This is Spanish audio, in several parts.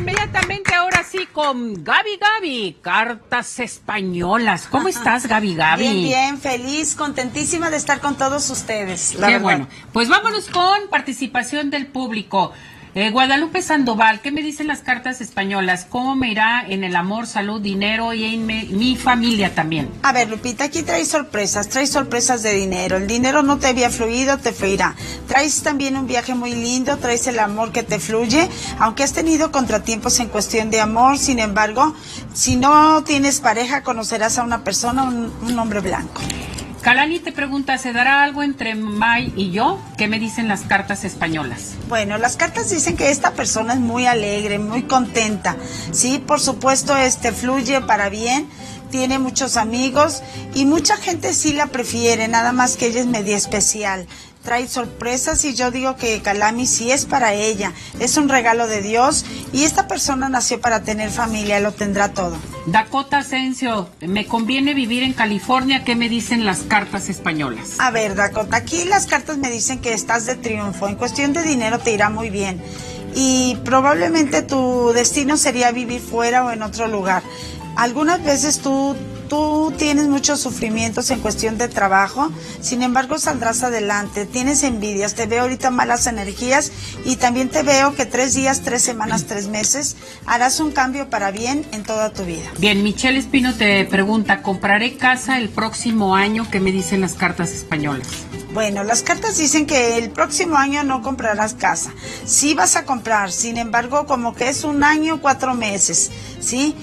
inmediatamente ahora sí con Gaby, cartas españolas. ¿Cómo estás, Gaby? Bien, feliz, contentísima de estar con todos ustedes. Qué bueno. Pues vámonos con participación del público. Guadalupe Sandoval, ¿qué me dicen las cartas españolas? ¿Cómo me irá en el amor, salud, dinero y en mi familia también? A ver, Lupita, aquí traes sorpresas de dinero. El dinero no te había fluido, te fluirá. Traes también un viaje muy lindo, traes el amor que te fluye, aunque has tenido contratiempos en cuestión de amor. Sin embargo, si no tienes pareja, conocerás a una persona, un hombre blanco. Kalani te pregunta, ¿se dará algo entre May y yo? ¿Qué me dicen las cartas españolas? Bueno, las cartas dicen que esta persona es muy alegre, muy contenta, sí, por supuesto, fluye para bien, tiene muchos amigos y mucha gente sí la prefiere, nada más que ella es media especial. Trae sorpresas y yo digo que Kalami sí es para ella, es un regalo de Dios y esta persona nació para tener familia, lo tendrá todo. Dakota Asensio, ¿me conviene vivir en California? ¿Qué me dicen las cartas españolas? A ver, Dakota, aquí las cartas me dicen que estás de triunfo, en cuestión de dinero te irá muy bien y probablemente tu destino sería vivir fuera o en otro lugar. Algunas veces tú tienes muchos sufrimientos en cuestión de trabajo, sin embargo saldrás adelante, tienes envidias, te veo ahorita malas energías y también te veo que 3 días, 3 semanas, 3 meses harás un cambio para bien en toda tu vida. Bien, Michelle Espino te pregunta, ¿compraré casa el próximo año? ¿Qué me dicen las cartas españolas? Bueno, las cartas dicen que el próximo año no comprarás casa. Sí vas a comprar, sin embargo, como que es 1 año, 4 meses, ¿sí?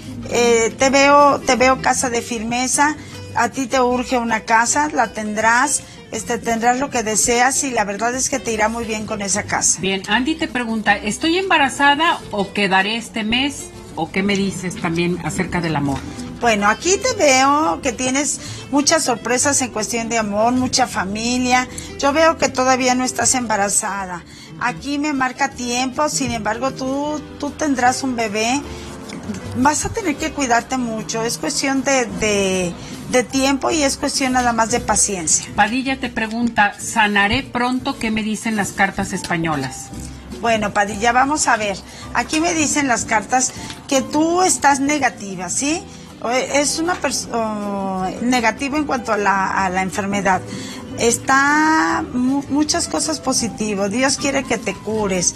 Te veo casa de firmeza, a ti te urge una casa, la tendrás, tendrás lo que deseas y la verdad es que te irá muy bien con esa casa. Bien, Andy te pregunta, ¿estoy embarazada o quedaré este mes? ¿O qué me dices también acerca del amor? Bueno, aquí te veo que tienes muchas sorpresas en cuestión de amor, mucha familia. Yo veo que todavía no estás embarazada. Aquí me marca tiempo, sin embargo, tú tendrás un bebé. Vas a tener que cuidarte mucho. Es cuestión de tiempo y es cuestión nada más de paciencia. Padilla te pregunta, ¿sanaré pronto? ¿Qué me dicen las cartas españolas? Bueno, Padilla, vamos a ver. Aquí me dicen las cartas que tú estás negativa, ¿sí? Es una persona negativa en cuanto a la enfermedad. Está muchas cosas positivas. Dios quiere que te cures.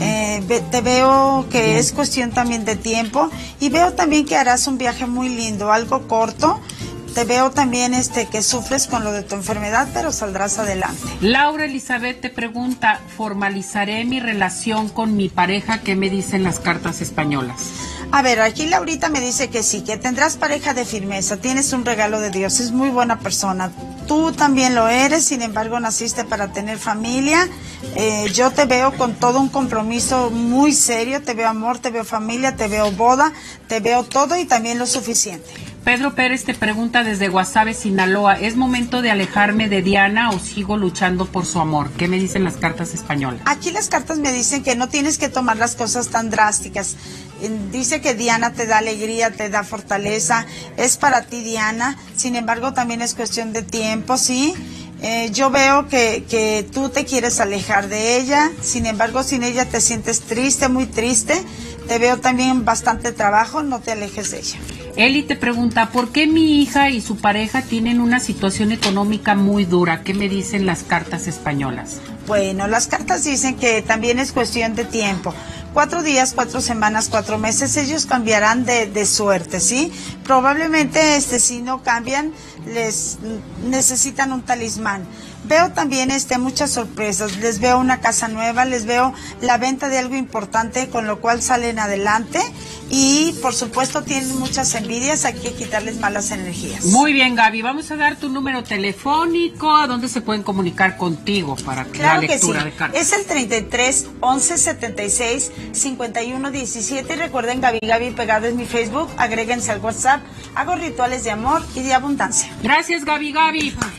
Te veo que es cuestión también de tiempo y veo también que harás un viaje muy lindo, algo corto. Te veo también que sufres con lo de tu enfermedad, pero saldrás adelante. Laura Elizabeth te pregunta, ¿formalizaré mi relación con mi pareja? ¿Qué me dicen las cartas españolas? A ver, aquí Laurita me dice que sí, que tendrás pareja de firmeza, tienes un regalo de Dios, es muy buena persona. Tú también lo eres, sin embargo naciste para tener familia. Yo te veo con todo un compromiso muy serio, te veo amor, te veo familia, te veo boda, te veo todo y también lo suficiente. Pedro Pérez te pregunta desde Guasave, Sinaloa, ¿es momento de alejarme de Diana o sigo luchando por su amor? ¿Qué me dicen las cartas españolas? Aquí las cartas me dicen que no tienes que tomar las cosas tan drásticas. Dice que Diana te da alegría, te da fortaleza, es para ti Diana, sin embargo también es cuestión de tiempo, ¿sí? Yo veo que tú te quieres alejar de ella, sin embargo sin ella te sientes triste, muy triste, te veo también bastante trabajo, no te alejes de ella. Eli te pregunta, ¿por qué mi hija y su pareja tienen una situación económica muy dura? ¿Qué me dicen las cartas españolas? Bueno, las cartas dicen que también es cuestión de tiempo. 4 días, 4 semanas, 4 meses, ellos cambiarán de suerte, ¿sí? Probablemente si no cambian, les necesitan un talismán. Veo también muchas sorpresas, les veo una casa nueva, les veo la venta de algo importante, con lo cual salen adelante y por supuesto tienen muchas envidias, hay que quitarles malas energías. Muy bien, Gaby, vamos a dar tu número telefónico, a dónde se pueden comunicar contigo para claro la lectura que sí. de cartas. Es el 33 11 76 51 17 y recuerden Gaby pegado es mi Facebook, agréguense al WhatsApp, hago rituales de amor y de abundancia. Gracias, Gaby.